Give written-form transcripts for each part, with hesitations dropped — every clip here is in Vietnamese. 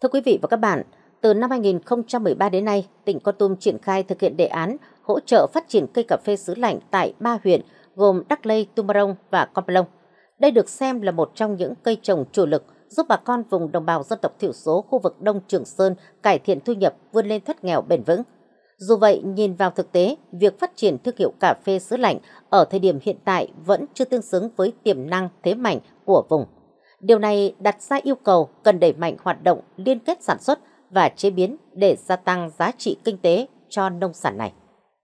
Thưa quý vị và các bạn, từ năm 2013 đến nay, tỉnh Kon Tum triển khai thực hiện đề án hỗ trợ phát triển cây cà phê xứ lạnh tại 3 huyện gồm Đắc Lây, Tumorong và Con Plong. Đây được xem là một trong những cây trồng chủ lực giúp bà con vùng đồng bào dân tộc thiểu số khu vực Đông Trường Sơn cải thiện thu nhập, vươn lên thoát nghèo bền vững. Dù vậy, nhìn vào thực tế, việc phát triển thương hiệu cà phê xứ lạnh ở thời điểm hiện tại vẫn chưa tương xứng với tiềm năng thế mạnh của vùng. Điều này đặt ra yêu cầu cần đẩy mạnh hoạt động liên kết sản xuất và chế biến để gia tăng giá trị kinh tế cho nông sản này.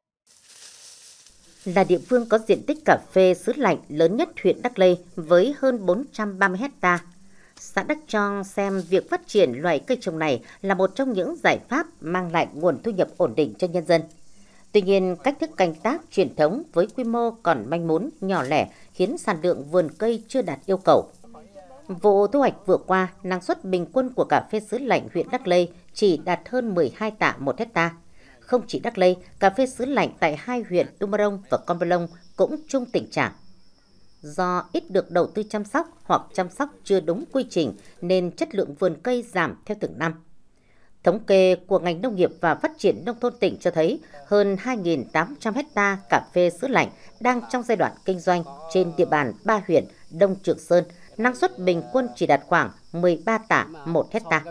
Là địa phương có diện tích cà phê xứ lạnh lớn nhất huyện Đắc Lây với hơn 430 hectare, xã Đắc Trong xem việc phát triển loại cây trồng này là một trong những giải pháp mang lại nguồn thu nhập ổn định cho nhân dân. Tuy nhiên, cách thức canh tác truyền thống với quy mô còn manh mún, nhỏ lẻ khiến sản lượng vườn cây chưa đạt yêu cầu. Vụ thu hoạch vừa qua, năng suất bình quân của cà phê xứ lạnh huyện Đắc Lây chỉ đạt hơn 12 tạ một hecta. Không chỉ Đắc Lây, cà phê xứ lạnh tại hai huyện Tumorong và Con Plong cũng chung tình trạng. Do ít được đầu tư chăm sóc hoặc chăm sóc chưa đúng quy trình nên chất lượng vườn cây giảm theo từng năm. Thống kê của ngành nông nghiệp và phát triển nông thôn tỉnh cho thấy hơn 2.800 hecta cà phê xứ lạnh đang trong giai đoạn kinh doanh trên địa bàn 3 huyện Đông Trường Sơn, năng suất bình quân chỉ đạt khoảng 13 tạ một hecta.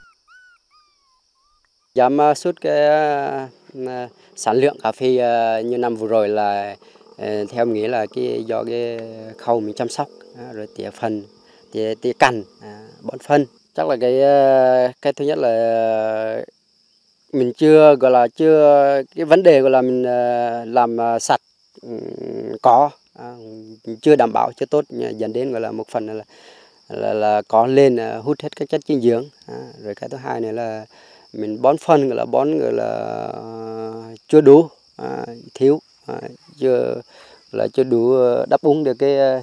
Giảm sút cái sản lượng cà phê như năm vừa rồi là theo em nghĩ là do cái khâu mình chăm sóc rồi tỉa phần, tỉa cành, bón phân. Chắc là cái thứ nhất là mình chưa cái vấn đề gọi là mình làm sạch cỏ chưa đảm bảo, chưa tốt, dẫn đến gọi là một phần là có lên hút hết các chất dinh dưỡng. Rồi cái thứ hai này là mình bón phân gọi là chưa đủ, thiếu, chưa đủ đáp ứng được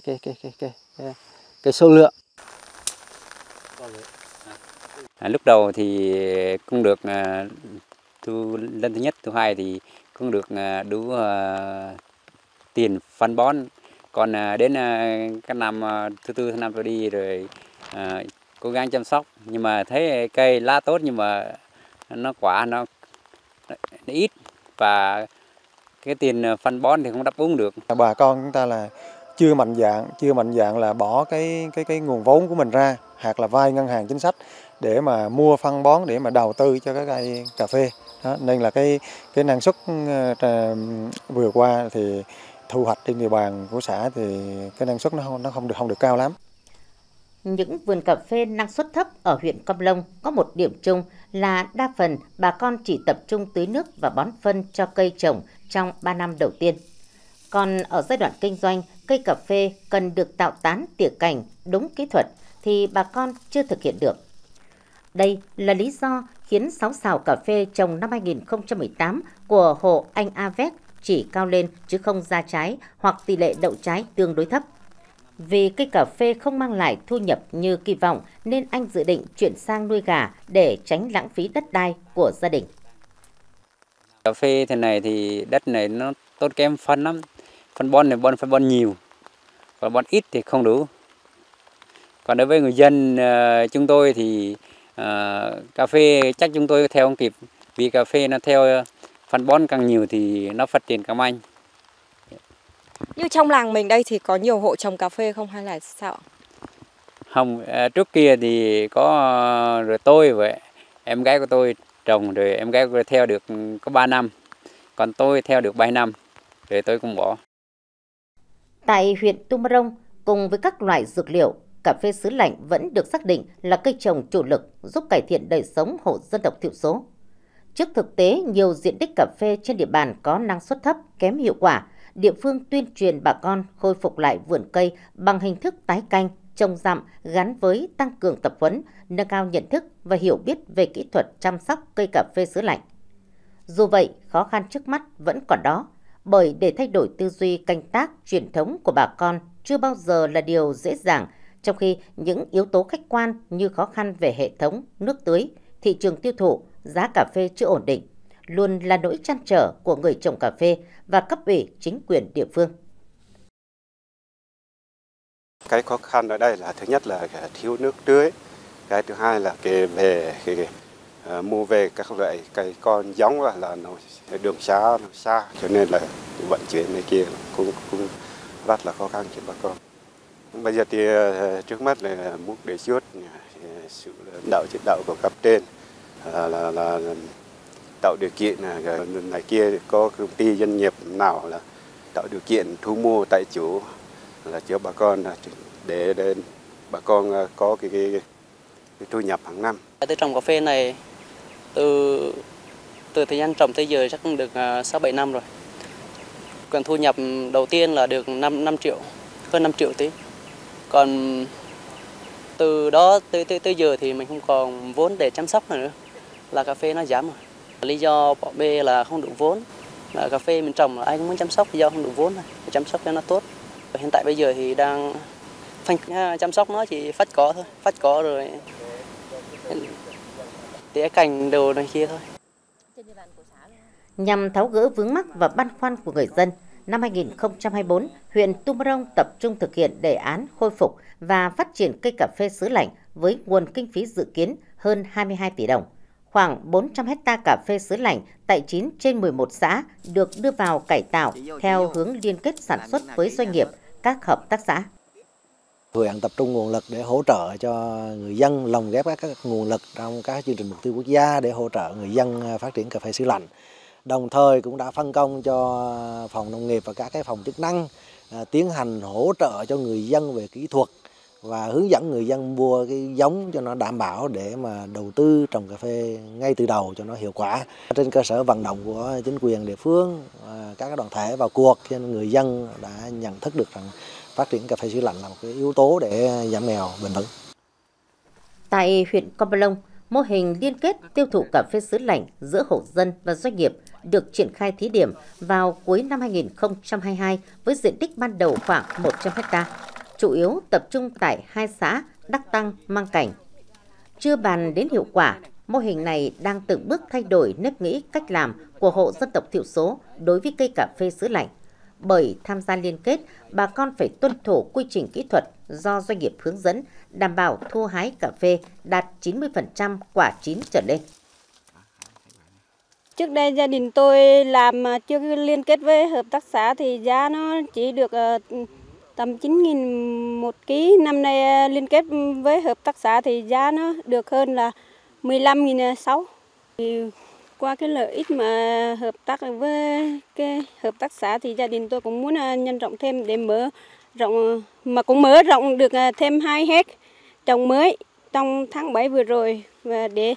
cái số lượng. Lúc đầu thì cũng được lần thứ nhất, thứ hai thì cũng được đủ tiền phân bón. Còn đến cái năm thứ tư, thứ năm tôi đi rồi cố gắng chăm sóc, nhưng mà thấy cây lá tốt nhưng mà quả nó ít và cái tiền phân bón thì không đáp ứng được. Bà con chúng ta là chưa mạnh dạn là bỏ cái nguồn vốn của mình ra hoặc là vay ngân hàng chính sách để mà mua phân bón để mà đầu tư cho cái cây cà phê. Đó, nên là cái năng suất vừa qua thì thu hoạch trên địa bàn của xã thì cái năng suất nó không được cao lắm. Những vườn cà phê năng suất thấp ở huyện Con Plong có một điểm chung là đa phần bà con chỉ tập trung tưới nước và bón phân cho cây trồng trong 3 năm đầu tiên. Còn ở giai đoạn kinh doanh, cây cà phê cần được tạo tán tỉa cành đúng kỹ thuật thì bà con chưa thực hiện được. Đây là lý do khiến 6 sào cà phê trồng năm 2018 của hộ anh Avec chỉ cao lên chứ không ra trái hoặc tỷ lệ đậu trái tương đối thấp. Vì cây cà phê không mang lại thu nhập như kỳ vọng nên anh dự định chuyển sang nuôi gà để tránh lãng phí đất đai của gia đình. Cà phê thế này thì đất này nó tốn kém phân lắm. Phân bón này phải bón nhiều, còn bón ít thì không đủ. Còn đối với người dân chúng tôi thì cà phê chắc chúng tôi theo không kịp, vì cà phê nó theo phân bón càng nhiều thì nó phát triển càng nhanh. Như trong làng mình đây thì có nhiều hộ trồng cà phê không hay là sao ạ? Không, trước kia thì có rồi tôi với em gái của tôi trồng, rồi em gái của tôi theo được có 3 năm, còn tôi theo được 7 năm, rồi tôi cũng bỏ. Tại huyện Tumorong, cùng với các loại dược liệu, cà phê xứ lạnh vẫn được xác định là cây trồng chủ lực giúp cải thiện đời sống hộ dân tộc thiểu số. Trước thực tế, nhiều diện tích cà phê trên địa bàn có năng suất thấp, kém hiệu quả, địa phương tuyên truyền bà con khôi phục lại vườn cây bằng hình thức tái canh, trồng dặm gắn với tăng cường tập huấn, nâng cao nhận thức và hiểu biết về kỹ thuật chăm sóc cây cà phê xứ lạnh. Dù vậy, khó khăn trước mắt vẫn còn đó, bởi để thay đổi tư duy canh tác truyền thống của bà con chưa bao giờ là điều dễ dàng, trong khi những yếu tố khách quan như khó khăn về hệ thống, nước tưới, thị trường tiêu thụ, giá cà phê chưa ổn định, luôn là nỗi trăn trở của người trồng cà phê và cấp ủy chính quyền địa phương. Cái khó khăn ở đây là thứ nhất là thiếu nước tưới, Cái thứ hai là về mua về các loại cây con giống là nó đường xa cho nên là vận chuyển này kia cũng rất là khó khăn cho bà con. Bây giờ thì trước mắt là muốn đề xuất sự chỉ đạo của cấp trên là tạo điều kiện này kia, có công ty doanh nghiệp nào là tạo điều kiện thu mua tại chỗ là cho bà con để bà con có cái thu nhập hàng năm. Tôi trồng cà phê này từ thời gian trồng tới giờ chắc cũng được 6-7 năm rồi. Còn thu nhập đầu tiên là được 5 triệu, hơn 5 triệu tí. Còn từ đó tới giờ thì mình không còn vốn để chăm sóc nữa, là cà phê nó giảm rồi. Lý do bỏ bê là không đủ vốn. Là cà phê mình trồng là ai cũng muốn chăm sóc, do không đủ vốn thôi, chăm sóc cho nó tốt. Hiện tại bây giờ thì đang chăm sóc nó chỉ phát cỏ thôi, phát cỏ rồi tỉa cành đồ này kia thôi. Nhằm tháo gỡ vướng mắc và băn khoăn của người dân, năm 2024, huyện Tumorong tập trung thực hiện đề án khôi phục và phát triển cây cà phê xứ lạnh với nguồn kinh phí dự kiến hơn 22 tỷ đồng. Khoảng 400 hecta cà phê xứ lạnh tại 9 trên 11 xã được đưa vào cải tạo theo hướng liên kết sản xuất với doanh nghiệp, các hợp tác xã. Huyện tập trung nguồn lực để hỗ trợ cho người dân, lồng ghép các nguồn lực trong các chương trình mục tiêu quốc gia để hỗ trợ người dân phát triển cà phê xứ lạnh. Đồng thời cũng đã phân công cho phòng nông nghiệp và các cái phòng chức năng tiến hành hỗ trợ cho người dân về kỹ thuật và hướng dẫn người dân mua cái giống cho nó đảm bảo để mà đầu tư trồng cà phê ngay từ đầu cho nó hiệu quả. Trên cơ sở vận động của chính quyền địa phương, các đoàn thể vào cuộc, cho nên người dân đã nhận thức được rằng phát triển cà phê xứ lạnh là một cái yếu tố để giảm nghèo bền vững. Tại huyện Con Plong, mô hình liên kết tiêu thụ cà phê xứ lạnh giữa hộ dân và doanh nghiệp được triển khai thí điểm vào cuối năm 2022 với diện tích ban đầu khoảng 100 ha, chủ yếu tập trung tại 2 xã Đắc Tăng, Mang Cảnh. Chưa bàn đến hiệu quả, mô hình này đang từng bước thay đổi nếp nghĩ cách làm của hộ dân tộc thiểu số đối với cây cà phê xứ lạnh. Bởi tham gia liên kết, bà con phải tuân thủ quy trình kỹ thuật do doanh nghiệp hướng dẫn, đảm bảo thu hái cà phê đạt 90% quả chín trở lên. Trước đây gia đình tôi làm chưa liên kết với hợp tác xã thì giá nó chỉ được tầm 9.000 một ký. Năm nay liên kết với hợp tác xã thì giá nó được hơn là 15.600. Qua cái lợi ích mà hợp tác với cái hợp tác xã thì gia đình tôi cũng muốn nhân rộng thêm để mở rộng, mà cũng mở rộng được thêm 2 héc trồng mới trong tháng 7 vừa rồi, và để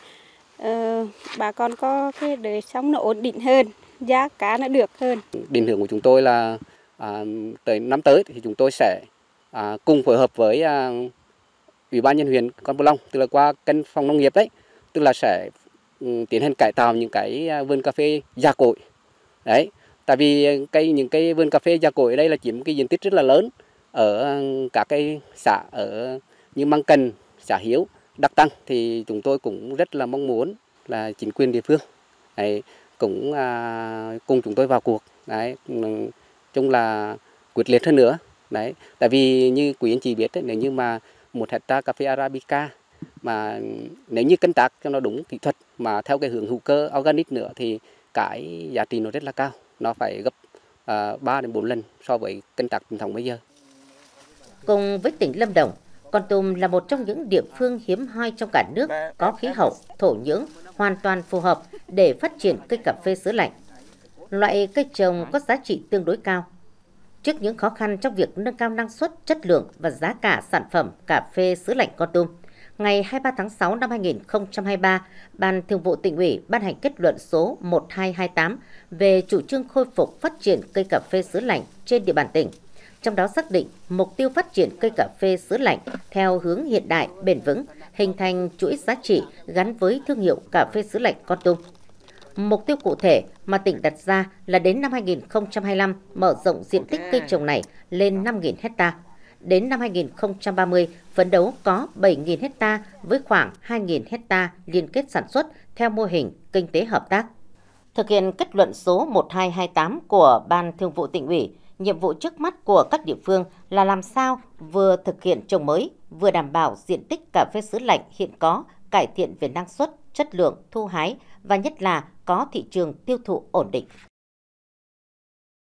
bà con có cái đời sống nó ổn định hơn, giá cả nó được hơn. Định hướng của chúng tôi là tới năm tới thì chúng tôi sẽ cùng phối hợp với Ủy ban nhân huyện Con Plong, tức là qua kênh phòng nông nghiệp đấy, tức là sẽ tiến hành cải tạo những cái vườn cà phê già cỗi đấy. Tại vì những cái vườn cà phê già cỗi ở đây là chiếm cái diện tích rất là lớn ở các cái xã ở như Mang Cần, xã Hiếu, Đắc Tăng, thì chúng tôi cũng rất là mong muốn là chính quyền địa phương đấy, cũng cùng chúng tôi vào cuộc đấy, chung là quyết liệt hơn nữa đấy. Tại vì như quý anh chị biết đấy, nếu như mà 1 hectare cà phê Arabica mà nếu như canh tác cho nó đúng kỹ thuật mà theo cái hướng hữu cơ organic nữa thì cái giá trị nó rất là cao, nó phải gấp 3 đến 4 lần so với canh tác truyền thống bây giờ. Cùng với tỉnh Lâm Đồng, Kon Tum là một trong những địa phương hiếm hoi trong cả nước có khí hậu, thổ nhưỡng hoàn toàn phù hợp để phát triển cây cà phê xứ lạnh. Loại cây trồng có giá trị tương đối cao. Trước những khó khăn trong việc nâng cao năng suất, chất lượng và giá cả sản phẩm cà phê xứ lạnh Kon Tum, ngày 23 tháng 6 năm 2023, Ban Thường vụ Tỉnh ủy ban hành kết luận số 1228 về chủ trương khôi phục phát triển cây cà phê xứ lạnh trên địa bàn tỉnh. Trong đó xác định mục tiêu phát triển cây cà phê xứ lạnh theo hướng hiện đại, bền vững, hình thành chuỗi giá trị gắn với thương hiệu cà phê xứ lạnh Kon Tum. Mục tiêu cụ thể mà tỉnh đặt ra là đến năm 2025 mở rộng diện tích cây trồng này lên 5.000 hecta. Đến năm 2030, phấn đấu có 7.000 hecta với khoảng 2.000 hecta liên kết sản xuất theo mô hình kinh tế hợp tác. Thực hiện kết luận số 1228 của Ban Thường vụ Tỉnh ủy, nhiệm vụ trước mắt của các địa phương là làm sao vừa thực hiện trồng mới, vừa đảm bảo diện tích cà phê xứ lạnh hiện có, cải thiện về năng suất, chất lượng, thu hái và nhất là có thị trường tiêu thụ ổn định.